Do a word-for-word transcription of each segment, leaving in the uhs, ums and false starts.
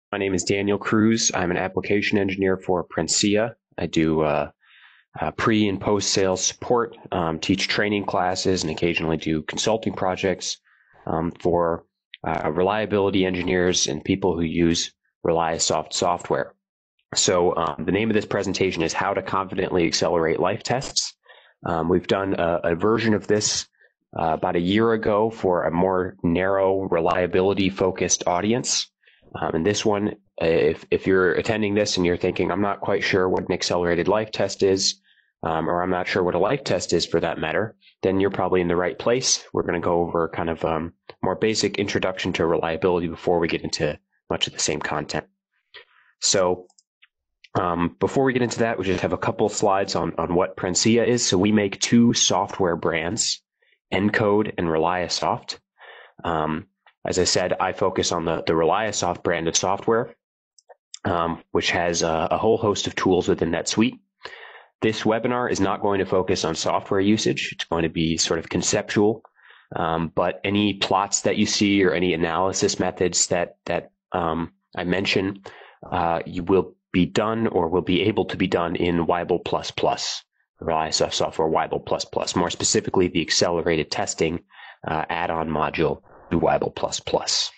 My name is Daniel Cruz. I'm an application engineer for Prencia. I do uh, uh, pre and post sales support, um, teach training classes, and occasionally do consulting projects um, for uh, reliability engineers and people who use ReliaSoft software. So um, the name of this presentation is How to Confidently Accelerate Life Tests. Um, we've done a, a version of this uh, about a year ago for a more narrow reliability-focused audience. Um, and this one, if, if you're attending this and you're thinking, I'm not quite sure what an accelerated life test is, um, or I'm not sure what a life test is for that matter, then you're probably in the right place. We're going to go over kind of um, more basic introduction to reliability before we get into much of the same content. So um, before we get into that, we just have a couple slides on, on what Prencia is. So we make two software brands, Encode and ReliaSoft. Um, As I said, I focus on the, the ReliaSoft brand of software, um, which has a, a whole host of tools within that suite. This webinar is not going to focus on software usage. It's going to be sort of conceptual, um, but any plots that you see or any analysis methods that, that um, I mention, uh, you will be done or will be able to be done in Weibel plus plus, ReliaSoft software Weibel plus plus, more specifically the accelerated testing uh, add-on module Weibel plus plus.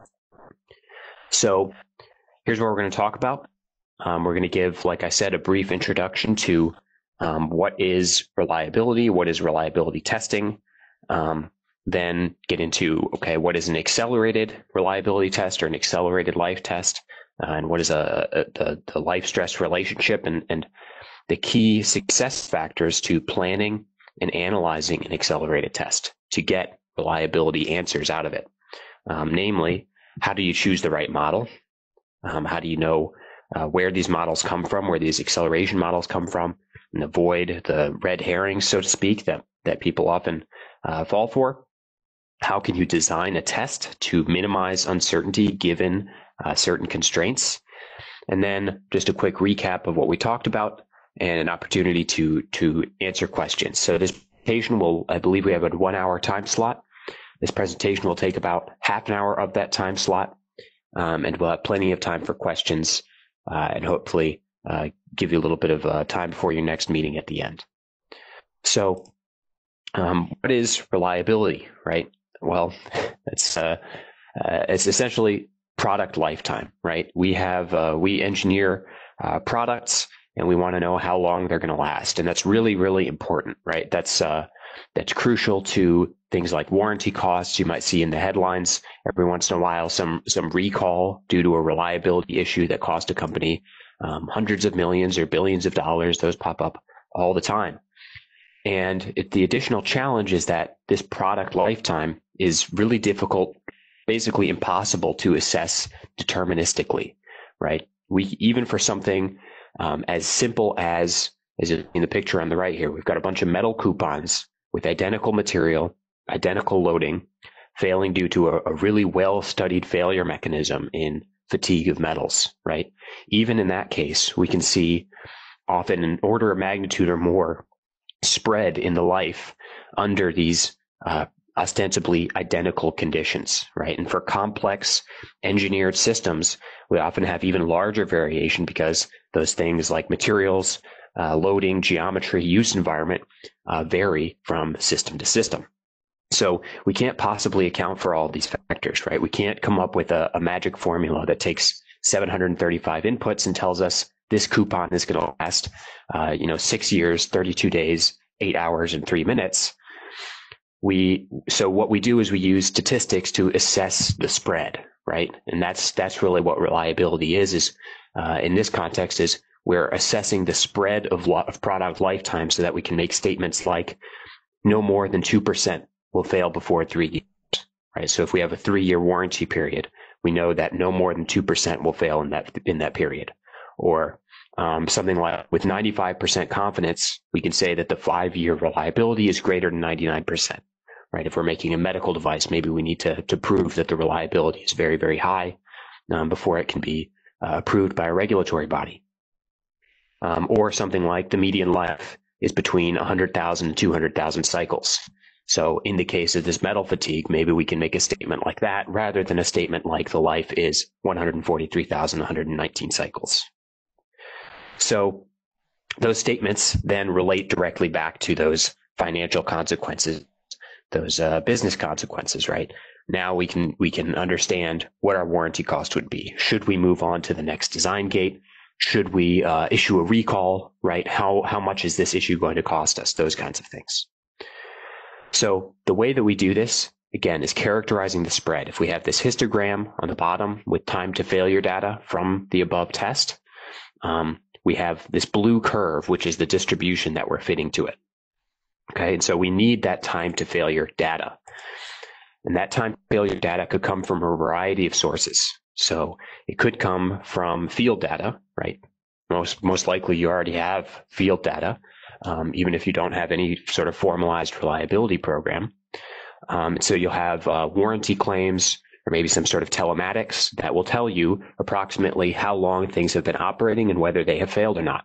So here's what we're going to talk about. Um, we're going to give, like I said, a brief introduction to um, what is reliability, what is reliability testing, um, then get into, okay, what is an accelerated reliability test or an accelerated life test, uh, and what is a, a the, the life stress relationship, and, and the key success factors to planning and analyzing an accelerated test to get reliability answers out of it. Um, namely, how do you choose the right model? Um, how do you know uh, where these models come from, where these acceleration models come from, and avoid the red herrings, so to speak, that, that people often uh, fall for? How can you design a test to minimize uncertainty given uh, certain constraints? And then just a quick recap of what we talked about and an opportunity to, to answer questions. So this presentation will, I believe we have a one hour time slot. This presentation will take about half an hour of that time slot, um, and we'll have plenty of time for questions, uh, and hopefully uh, give you a little bit of uh, time before your next meeting at the end. So um, what is reliability, right? Well, it's, uh, uh, it's essentially product lifetime, right? We have, uh, we engineer uh, products, and we want to know how long they're going to last. And that's really, really important, right? That's, uh, that's crucial to things like warranty costs. You might see in the headlines every once in a while some, some recall due to a reliability issue that cost a company um, hundreds of millions or billions of dollars. Those pop up all the time. And it, the additional challenge is that this product lifetime is really difficult, basically impossible to assess deterministically, right? We, even for something Um, as simple as, as in the picture on the right here, we've got a bunch of metal coupons with identical material, identical loading, failing due to a, a really well-studied failure mechanism in fatigue of metals, right? Even in that case, we can see often an order of magnitude or more spread in the life under these uh, ostensibly identical conditions, right? And for complex engineered systems, we often have even larger variation because those things like materials, uh, loading, geometry, use environment uh, vary from system to system. So we can't possibly account for all of these factors, right? We can't come up with a, a magic formula that takes seven hundred thirty-five inputs and tells us this coupon is going to last, uh, you know, six years, thirty-two days, eight hours, and three minutes. We, so what we do is we use statistics to assess the spread, right? And that's, that's really what reliability is, is, uh, in this context is we're assessing the spread of, lo- of product lifetime so that we can make statements like no more than two percent will fail before three years, right? So if we have a three year warranty period, we know that no more than two percent will fail in that, in that period. Or, um, something like with ninety-five percent confidence, we can say that the five year reliability is greater than ninety-nine percent. Right? If we're making a medical device, maybe we need to, to prove that the reliability is very, very high um, before it can be uh, approved by a regulatory body. Um, or something like the median life is between one hundred thousand and two hundred thousand cycles. So in the case of this metal fatigue, maybe we can make a statement like that rather than a statement like the life is one hundred forty-three thousand one hundred nineteen cycles. So those statements then relate directly back to those financial consequences, those uh, business consequences, right? Now we can we can understand what our warranty cost would be. Should we move on to the next design gate? Should we uh, issue a recall, right? How how much is this issue going to cost us? Those kinds of things. So the way that we do this, again, is characterizing the spread. If we have this histogram on the bottom with time to failure data from the above test, um, we have this blue curve, which is the distribution that we're fitting to it. Okay, and so we need that time to failure data. And that time to failure data could come from a variety of sources. So it could come from field data, right? Most, most likely you already have field data. Um, even if you don't have any sort of formalized reliability program. Um, so you'll have uh, warranty claims or maybe some sort of telematics that will tell you approximately how long things have been operating and whether they have failed or not.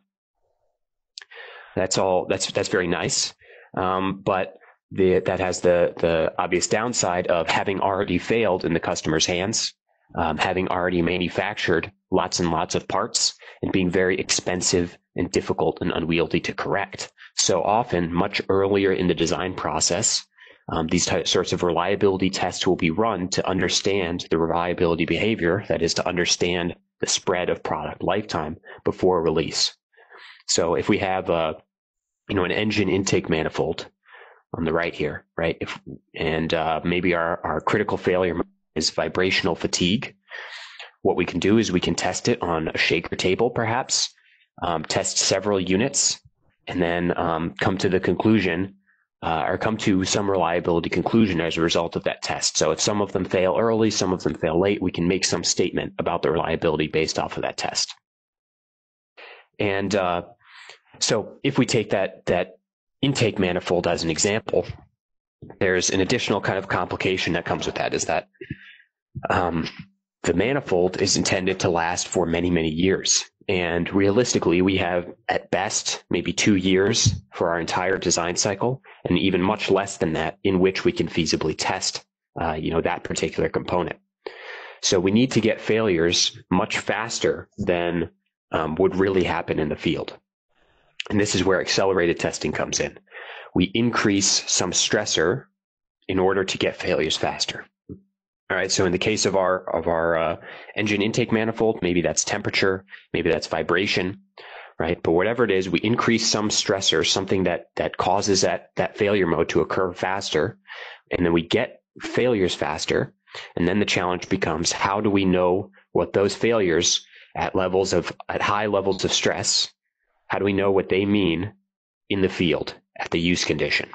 That's all. That's that's very nice, um, but the, that has the the obvious downside of having already failed in the customer's hands, um, having already manufactured lots and lots of parts, and being very expensive and difficult and unwieldy to correct. So often, much earlier in the design process, um, these types, sorts of reliability tests will be run to understand the reliability behavior, that is to understand the spread of product lifetime before release. So if we have a, you know, an engine intake manifold on the right here, right, if, and uh, maybe our, our critical failure is vibrational fatigue, what we can do is we can test it on a shaker table, perhaps, um, test several units, and then um, come to the conclusion uh, or come to some reliability conclusion as a result of that test. So if some of them fail early, some of them fail late, we can make some statement about the reliability based off of that test. And uh, so if we take that, that intake manifold as an example, there's an additional kind of complication that comes with that, is that um, the manifold is intended to last for many, many years. And realistically, we have at best maybe two years for our entire design cycle, and even much less than that in which we can feasibly test, uh, you know, that particular component. So we need to get failures much faster than um, would really happen in the field. And this is where accelerated testing comes in. We increase some stressor in order to get failures faster. All right, so in the case of our of our uh, engine intake manifold, maybe that's temperature, maybe that's vibration, right? But whatever it is, we increase some stressor, something that that causes that that failure mode to occur faster, and then we get failures faster. And then the challenge becomes, how do we know what those failures at levels of at high levels of stress, how do we know what they mean in the field at the use condition?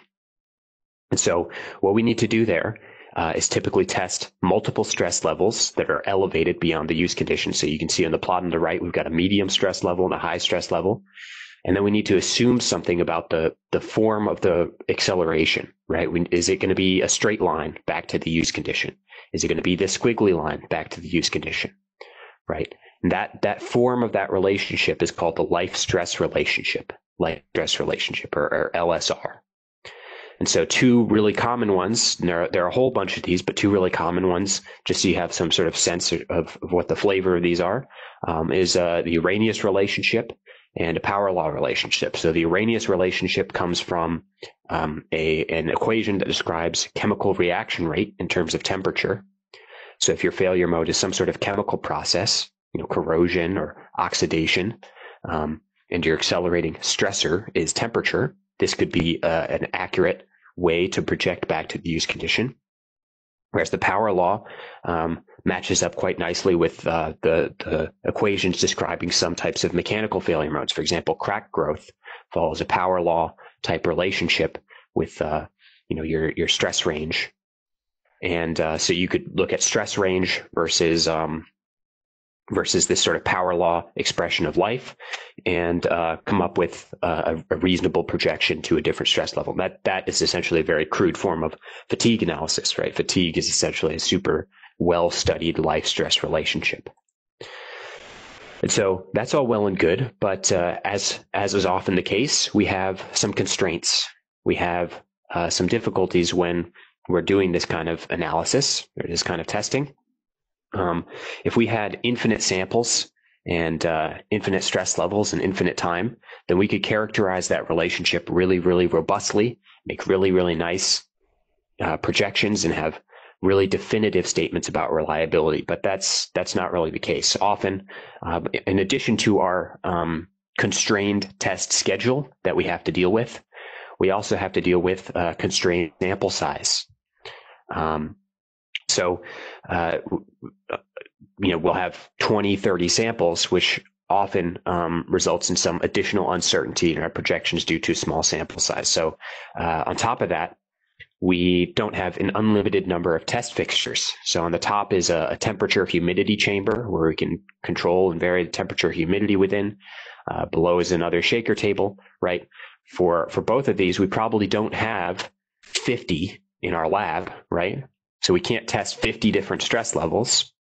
And so what we need to do there Uh, is typically test multiple stress levels that are elevated beyond the use condition. So you can see on the plot on the right, we've got a medium stress level and a high stress level. And then we need to assume something about the, the form of the acceleration, right? We, is it going to be a straight line back to the use condition? Is it going to be this squiggly line back to the use condition, right? And that, that form of that relationship is called the life stress relationship, life stress relationship, or, or L S R. And so two really common ones, and there are, there are a whole bunch of these, but two really common ones, just so you have some sort of sense of, of what the flavor of these are, um, is uh, the Arrhenius relationship and a power law relationship. So the Arrhenius relationship comes from um, a, an equation that describes chemical reaction rate in terms of temperature. So if your failure mode is some sort of chemical process, you know, corrosion or oxidation, um, and your accelerating stressor is temperature, this could be uh, an accurate way to project back to the use condition. Whereas the power law um, matches up quite nicely with uh, the, the equations describing some types of mechanical failure modes. For example, crack growth follows a power law type relationship with uh, you know your your stress range, and uh, so you could look at stress range versus um, versus this sort of power law expression of life, and uh, come up with uh, a, a reasonable projection to a different stress level. That that is essentially a very crude form of fatigue analysis, right? Fatigue is essentially a super well-studied life stress relationship. And so that's all well and good, but uh, as as is often the case, we have some constraints. We have uh, some difficulties when we're doing this kind of analysis or this kind of testing. Um, if we had infinite samples and uh, infinite stress levels and infinite time, then we could characterize that relationship really, really robustly, make really, really nice uh, projections, and have really definitive statements about reliability. But that's that's not really the case. Often, uh, in addition to our um, constrained test schedule that we have to deal with, we also have to deal with uh, constrained sample size. Um, so, uh, you know, we'll have twenty, thirty samples, which often um, results in some additional uncertainty in our projections due to small sample size. So, uh, on top of that, we don't have an unlimited number of test fixtures. So on the top is a, a temperature humidity chamber where we can control and vary the temperature humidity within. Uh, below is another shaker table, right? For, for both of these, we probably don't have fifty in our lab, right? So we can't test fifty different stress levels.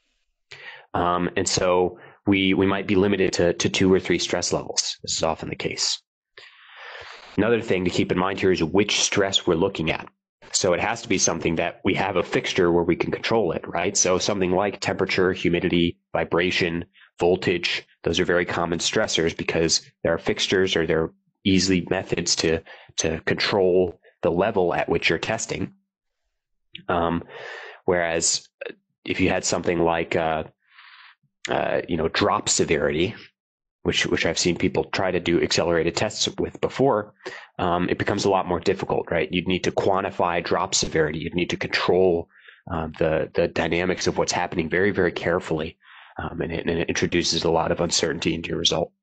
Um, and so we, we might be limited to, to two or three stress levels. This is often the case. Another thing to keep in mind here is which stress we're looking at. So it has to be something that we have a fixture where we can control it, right? So something like temperature, humidity, vibration, voltage, those are very common stressors because there are fixtures or there are easy methods to, to control the level at which you're testing. Um, whereas if you had something like, uh, uh, you know, drop severity, which which I've seen people try to do accelerated tests with before, um, it becomes a lot more difficult, right? You'd need to quantify drop severity. You'd need to control um, the the dynamics of what's happening very, very carefully, um, and, it, and it introduces a lot of uncertainty into your result.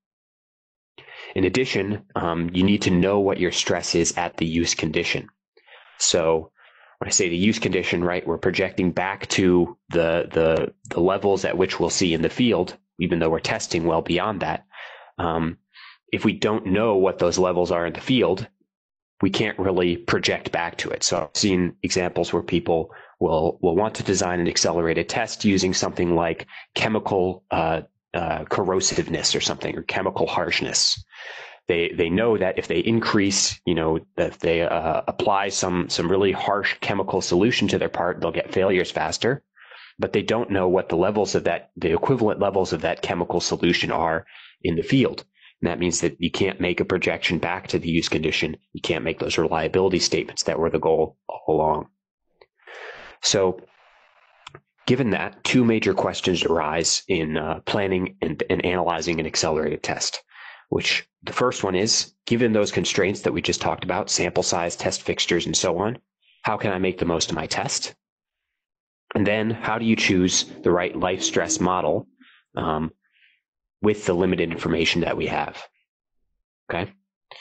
In addition, um, you need to know what your stress is at the use condition. So when I say the use condition, right, we're projecting back to the the the levels at which we'll see in the field, even though we're testing well beyond that. Um, if we don't know what those levels are in the field, we can't really project back to it. So I've seen examples where people will will want to design an accelerated test using something like chemical uh, uh, corrosiveness or something, or chemical harshness. They they know that if they increase, you know, that they uh, apply some some really harsh chemical solution to their part, they'll get failures faster. But they don't know what the levels of that, the equivalent levels of that chemical solution are in the field. And that means that you can't make a projection back to the use condition. You can't make those reliability statements that were the goal all along. So given that, two major questions arise in uh, planning and, and analyzing an accelerated test, which the first one is, given those constraints that we just talked about, sample size, test fixtures, and so on, how can I make the most of my test? And then how do you choose the right life stress model um, with the limited information that we have? Okay.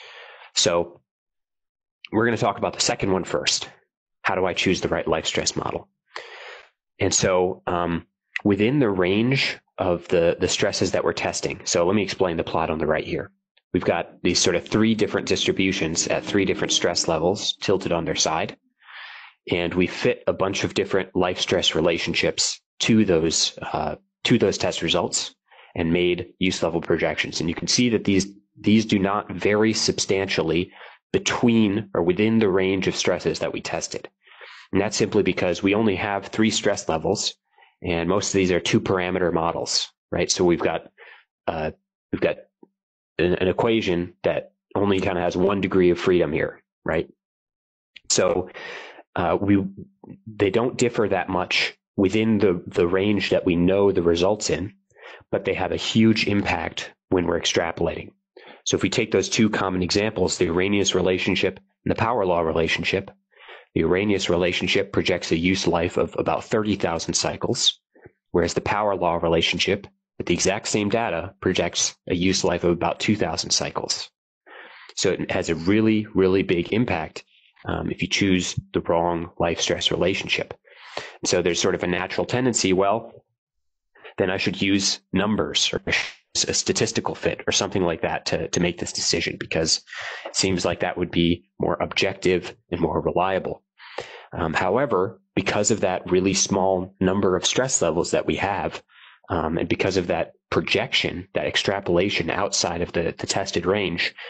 So we're going to talk about the second one first. How do I choose the right life stress model? And so um, within the range of the, the stresses that we're testing, so let me explain the plot on the right here. We've got these sort of three different distributions at three different stress levels tilted on their side. And we fit a bunch of different life stress relationships to those uh, to those test results and made use level projections. And you can see that these these do not vary substantially between or within the range of stresses that we tested. And that's simply because we only have three stress levels, and most of these are two parameter models, right? So we've got uh, we've got an, an equation that only kind of has one degree of freedom here, right? So Uh, we they don't differ that much within the, the range that we know the results in, but they have a huge impact when we're extrapolating. So if we take those two common examples, the Arrhenius relationship and the power law relationship, the Arrhenius relationship projects a use life of about thirty thousand cycles, whereas the power law relationship with the exact same data projects a use life of about two thousand cycles. So it has a really, really big impact Um, if you choose the wrong life stress relationship. So there's sort of a natural tendency, well, then I should use numbers or a statistical fit or something like that to, to make this decision, because it seems like that would be more objective and more reliable. Um, however, because of that really small number of stress levels that we have, um, and because of that projection, that extrapolation outside of the, the tested range,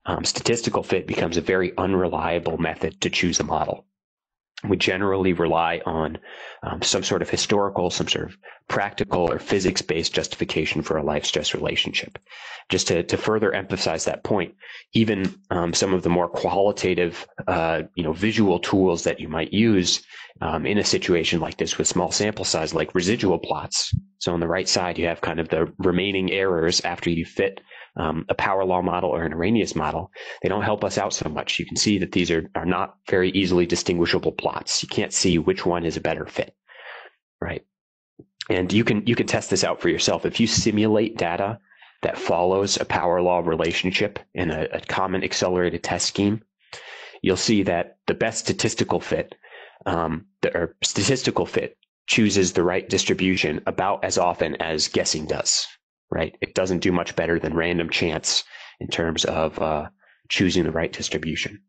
um, statistical fit becomes a very unreliable method to choose a model. We generally rely on um, some sort of historical, some sort of practical or physics-based justification for a life-stress relationship. Just to, to further emphasize that point, even um, some of the more qualitative, uh, you know, visual tools that you might use um, in a situation like this with small sample size, like residual plots. So on the right side, you have kind of the remaining errors after you fit Um, a power law model or an Arrhenius model. They don't help us out so much. You can see that these are, are not very easily distinguishable plots. You can't see which one is a better fit, right? And you can you can test this out for yourself. If you simulate data that follows a power law relationship in a, a common accelerated test scheme, you'll see that the best statistical fit, um, the or statistical fit chooses the right distribution about as often as guessing does. Right? It doesn't do much better than random chance in terms of uh, choosing the right distribution.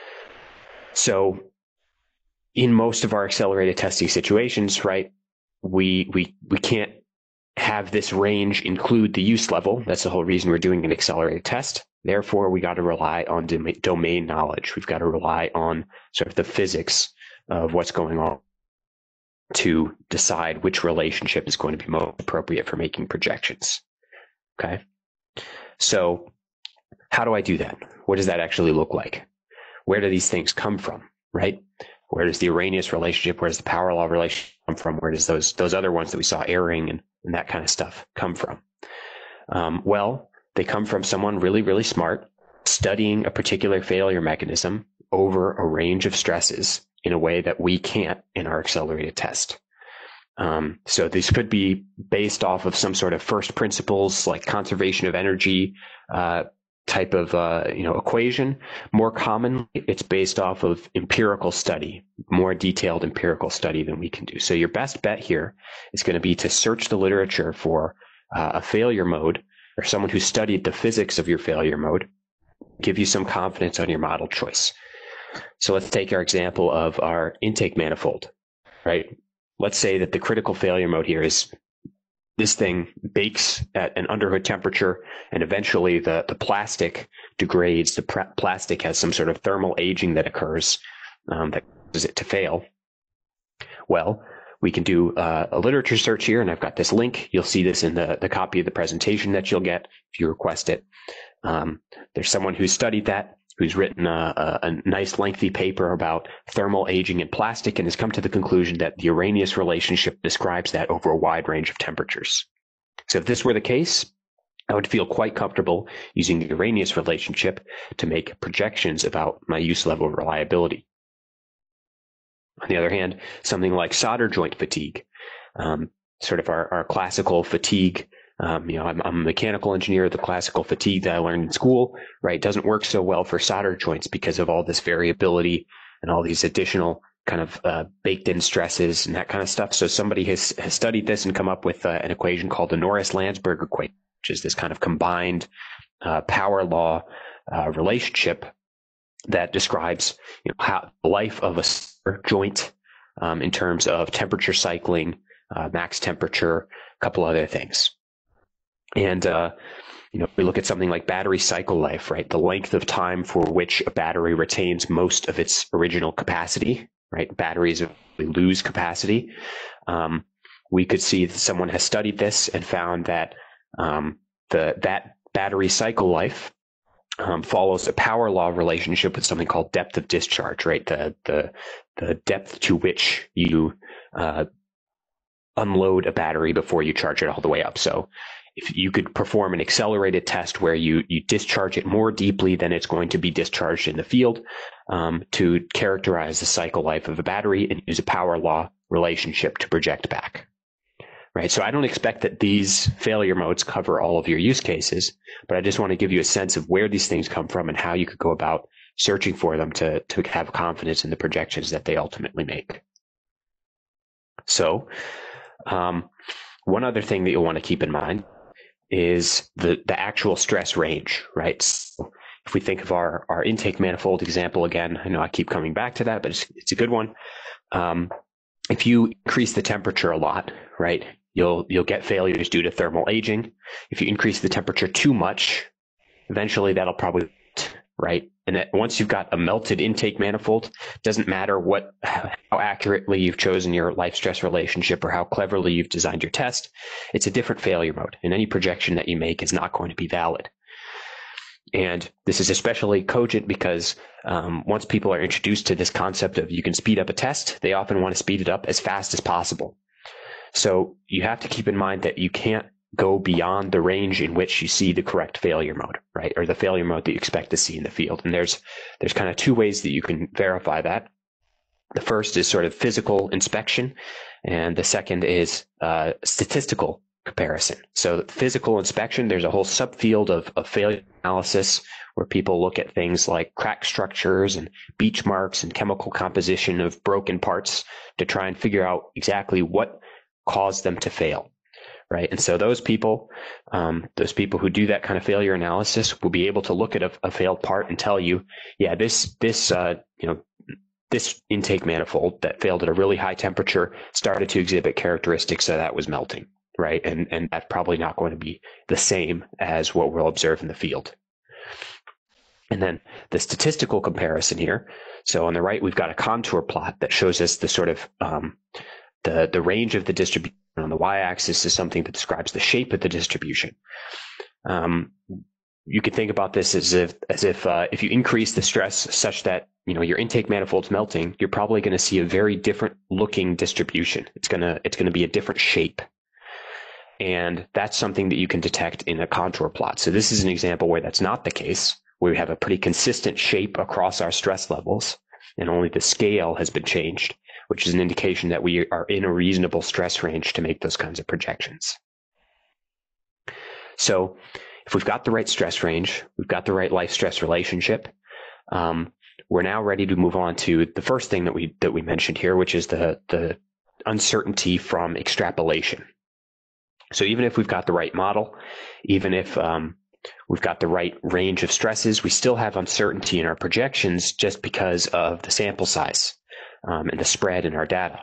So in most of our accelerated testing situations, right, we we we can't have this range include the use level. That's the whole reason we're doing an accelerated test. Therefore, we got to rely on dom- domain knowledge. We've got to rely on sort of the physics of what's going on to decide which relationship is going to be most appropriate for making projections. Okay, so how do I do that? What does that actually look like? Where do these things come from, right? Where does the Arrhenius relationship, where does the power law relationship come from? Where does those those other ones that we saw, erring and, and that kind of stuff come from? Um, well, they come from someone really, really smart studying a particular failure mechanism over a range of stresses in a way that we can't in our accelerated test. Um, so these could be based off of some sort of first principles, like conservation of energy uh, type of uh, you know equation. More commonly, it's based off of empirical study, more detailed empirical study than we can do. So your best bet here is going to be to search the literature for uh, a failure mode or someone who studied the physics of your failure mode, give you some confidence on your model choice. So let's take our example of our intake manifold, right? Let's say that the critical failure mode here is this thing bakes at an underhood temperature, and eventually the, the plastic degrades. The pr- plastic has some sort of thermal aging that occurs um, that causes it to fail. Well, we can do uh, a literature search here, and I've got this link. You'll see this in the, the copy of the presentation that you'll get if you request it. Um, there's someone who's studied that, who's written a, a, a nice lengthy paper about thermal aging in plastic and has come to the conclusion that the Arrhenius relationship describes that over a wide range of temperatures. So if this were the case, I would feel quite comfortable using the Arrhenius relationship to make projections about my use level reliability. On the other hand, something like solder joint fatigue, um, sort of our, our classical fatigue. Um, you know, I'm, I'm a mechanical engineer. The classical fatigue that I learned in school, right, doesn't work so well for solder joints because of all this variability and all these additional kind of uh, baked-in stresses and that kind of stuff. So somebody has, has studied this and come up with uh, an equation called the Norris-Landsberg equation, which is this kind of combined uh, power law uh, relationship that describes, you know, how the life of a joint um, in terms of temperature cycling, uh, max temperature, a couple other things. And, uh, you know, we look at something like battery cycle life, right? The length of time for which a battery retains most of its original capacity, right? Batteries lose capacity. Um, we could see that someone has studied this and found that um, the that battery cycle life um, follows a power law relationship with something called depth of discharge, right? The the the depth to which you uh, unload a battery before you charge it all the way up. So if you could perform an accelerated test where you, you discharge it more deeply than it's going to be discharged in the field um, to characterize the cycle life of a battery and use a power law relationship to project back, right? So I don't expect that these failure modes cover all of your use cases, but I just want to give you a sense of where these things come from and how you could go about searching for them to, to have confidence in the projections that they ultimately make. So um, one other thing that you'll want to keep in mind is the, the actual stress range, right? So if we think of our, our intake manifold example again, I know I keep coming back to that, but it's, it's a good one. Um, if you increase the temperature a lot, right, you'll you'll get failures due to thermal aging. If you increase the temperature too much, eventually that'll probably, right? And that once you've got a melted intake manifold, doesn't matter what, how accurately you've chosen your life stress relationship or how cleverly you've designed your test, it's a different failure mode, and any projection that you make is not going to be valid. And this is especially cogent because um, once people are introduced to this concept of you can speed up a test, they often want to speed it up as fast as possible. So you have to keep in mind that you can't go beyond the range in which you see the correct failure mode, right? Or the failure mode that you expect to see in the field. And there's there's kind of two ways that you can verify that. The first is sort of physical inspection, and the second is uh, statistical comparison. So physical inspection, there's a whole subfield of, of failure analysis where people look at things like crack structures and beach marks and chemical composition of broken parts to try and figure out exactly what caused them to fail, right? And so those people, um, those people who do that kind of failure analysis will be able to look at a, a failed part and tell you, yeah, this, this, uh, you know, this intake manifold that failed at a really high temperature started to exhibit characteristics that that was melting, right? And, and that's probably not going to be the same as what we'll observe in the field. And then the statistical comparison here. So on the right, we've got a contour plot that shows us the sort of um, the, the range of the distribution. On the y-axis is something that describes the shape of the distribution. Um, you could think about this as if as if uh, if you increase the stress such that you know your intake manifold's melting, you're probably going to see a very different looking distribution. It's gonna it's gonna be a different shape. And that's something that you can detect in a contour plot. So this is an example where that's not the case, where we have a pretty consistent shape across our stress levels, and only the scale has been changed, which is an indication that we are in a reasonable stress range to make those kinds of projections. So if we've got the right stress range, we've got the right life stress relationship, um, we're now ready to move on to the first thing that we that we mentioned here, which is the, the uncertainty from extrapolation. So even if we've got the right model, even if um, we've got the right range of stresses, we still have uncertainty in our projections just because of the sample size um, and the spread in our data.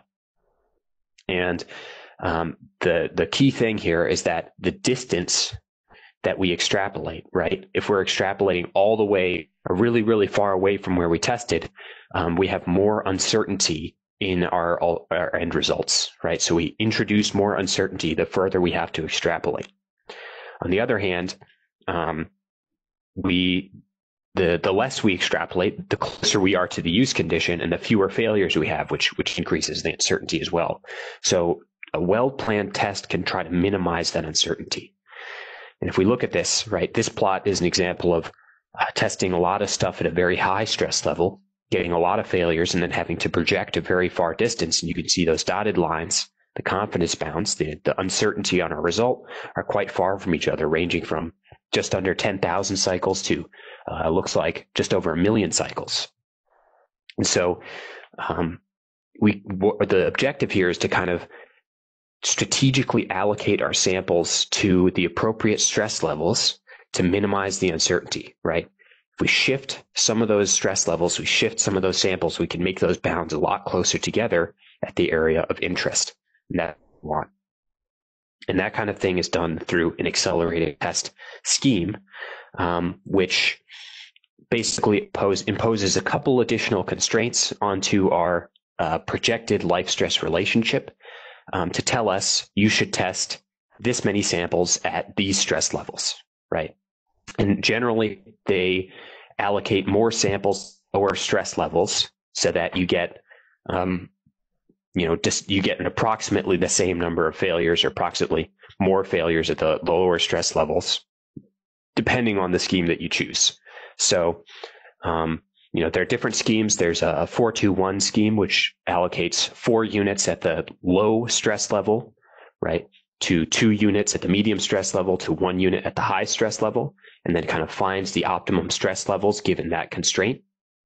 And um, the the key thing here is that the distance that we extrapolate, right? If we're extrapolating all the way, or really, really far away from where we tested, um, we have more uncertainty in our, our end results, right? So we introduce more uncertainty the further we have to extrapolate. On the other hand, um, we the the less we extrapolate, the closer we are to the use condition, and the fewer failures we have, which which increases the uncertainty as well. So a well-planned test can try to minimize that uncertainty. And if we look at this, right, this plot is an example of uh, testing a lot of stuff at a very high stress level, getting a lot of failures, and then having to project a very far distance. And you can see those dotted lines, the confidence bounds, the, the uncertainty on our result are quite far from each other, ranging from just under ten thousand cycles to uh, looks like just over a million cycles. And so um, we the objective here is to kind of strategically allocate our samples to the appropriate stress levels to minimize the uncertainty, right? If we shift some of those stress levels, we shift some of those samples, we can make those bounds a lot closer together at the area of interest. And that we want. And that kind of thing is done through an accelerated test scheme, um, which basically impose, imposes a couple additional constraints onto our uh, projected life stress relationship um, to tell us you should test this many samples at these stress levels, right? And generally, they allocate more samples lower stress levels so that you get, um, you know, just you get an approximately the same number of failures, or approximately more failures at the lower stress levels, depending on the scheme that you choose. So, um, you know, there are different schemes. There's a four two one scheme, which allocates four units at the low stress level, right, to two units at the medium stress level, to one unit at the high stress level, and then kind of finds the optimum stress levels given that constraint.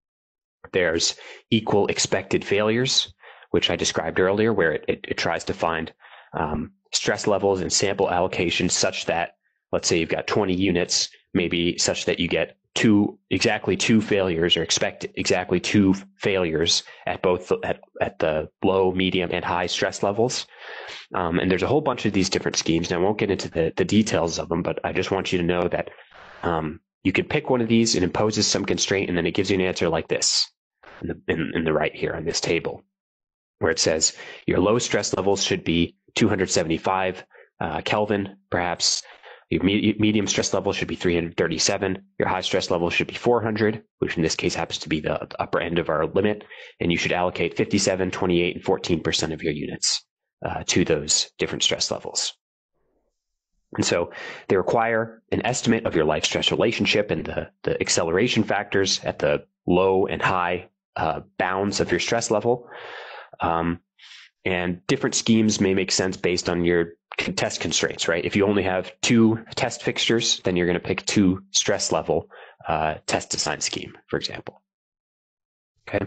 There's equal expected failures, which I described earlier, where it, it, it tries to find um, stress levels and sample allocations such that, let's say you've got twenty units, maybe such that you get two, exactly two failures, or expect exactly two failures at both at, at the low, medium, and high stress levels. Um, and there's a whole bunch of these different schemes. Now, I won't get into the, the details of them, but I just want you to know that um, you can pick one of these, it imposes some constraint, and then it gives you an answer like this in the, in, in the right here on this table, where it says your low stress levels should be two hundred seventy-five uh, Kelvin, perhaps. Your me- medium stress level should be three hundred thirty-seven. Your high stress level should be four hundred, which in this case happens to be the upper end of our limit. And you should allocate fifty-seven, twenty-eight, and fourteen percent of your units uh, to those different stress levels. And so they require an estimate of your life stress relationship and the, the acceleration factors at the low and high uh, bounds of your stress level. Um, and different schemes may make sense based on your test constraints, right? If you only have two test fixtures, then you're going to pick two stress level uh, test design scheme, for example. Okay.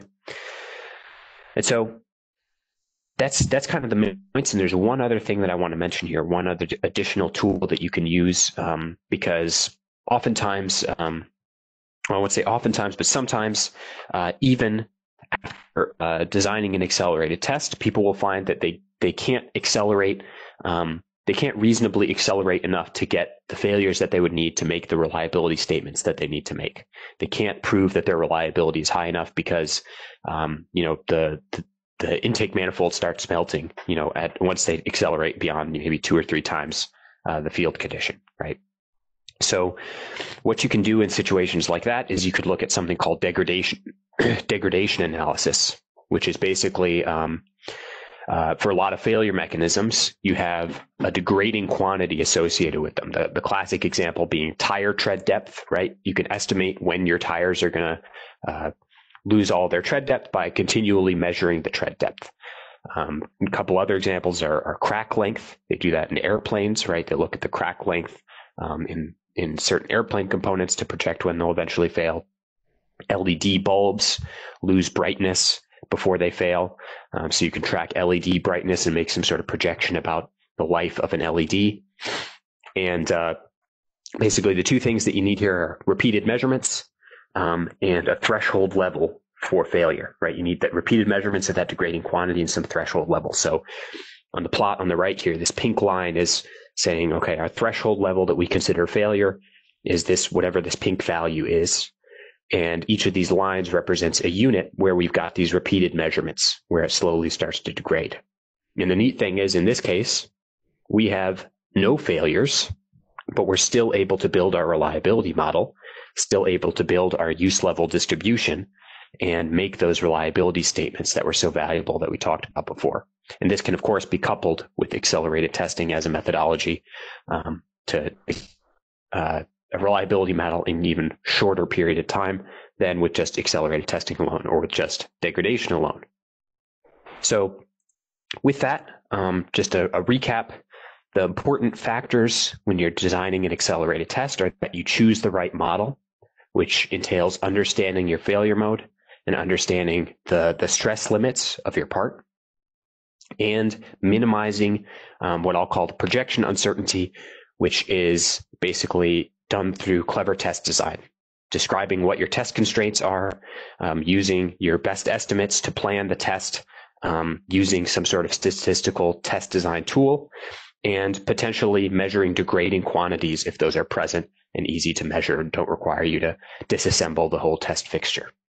And so that's that's kind of the main points. And there's one other thing that I want to mention here, one other additional tool that you can use, um, because oftentimes, um, well, I won't say oftentimes, but sometimes uh, even after uh, designing an accelerated test, people will find that they, they can't accelerate Um, they can't reasonably accelerate enough to get the failures that they would need to make the reliability statements that they need to make. They can't prove that their reliability is high enough because, um, you know, the, the the intake manifold starts melting, you know, at once they accelerate beyond maybe two or three times uh, the field condition, right? So, what you can do in situations like that is you could look at something called degradation degradation analysis, which is basically um, Uh, for a lot of failure mechanisms, you have a degrading quantity associated with them. The, the classic example being tire tread depth, right? You can estimate when your tires are going to uh, lose all their tread depth by continually measuring the tread depth. Um, a couple other examples are, are crack length. They do that in airplanes, right? They look at the crack length um, in, in certain airplane components to project when they'll eventually fail. L E D bulbs lose brightness before they fail. Um, so you can track L E D brightness and make some sort of projection about the life of an L E D. And uh, basically the two things that you need here are repeated measurements um, and a threshold level for failure, right? You need that repeated measurements of that degrading quantity and some threshold level. So on the plot on the right here, this pink line is saying, okay, our threshold level that we consider failure is this, whatever this pink value is. And each of these lines represents a unit where we've got these repeated measurements where it slowly starts to degrade. And the neat thing is, in this case, we have no failures, but we're still able to build our reliability model, still able to build our use level distribution and make those reliability statements that were so valuable that we talked about before. And this can, of course, be coupled with accelerated testing as a methodology um, to uh, a reliability model in an even shorter period of time than with just accelerated testing alone or with just degradation alone. So with that, um, just a, a recap, the important factors when you're designing an accelerated test are that you choose the right model, which entails understanding your failure mode and understanding the, the stress limits of your part, and minimizing um, what I'll call the projection uncertainty, which is basically done through clever test design, describing what your test constraints are, um, using your best estimates to plan the test, um, using some sort of statistical test design tool, and potentially measuring degrading quantities if those are present and easy to measure and don't require you to disassemble the whole test fixture.